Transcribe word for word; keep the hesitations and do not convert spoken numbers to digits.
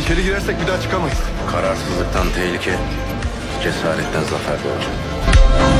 İçeri girersek bir daha çıkamayız. Kararsızlıktan tehlike, cesaretten zafer doğar.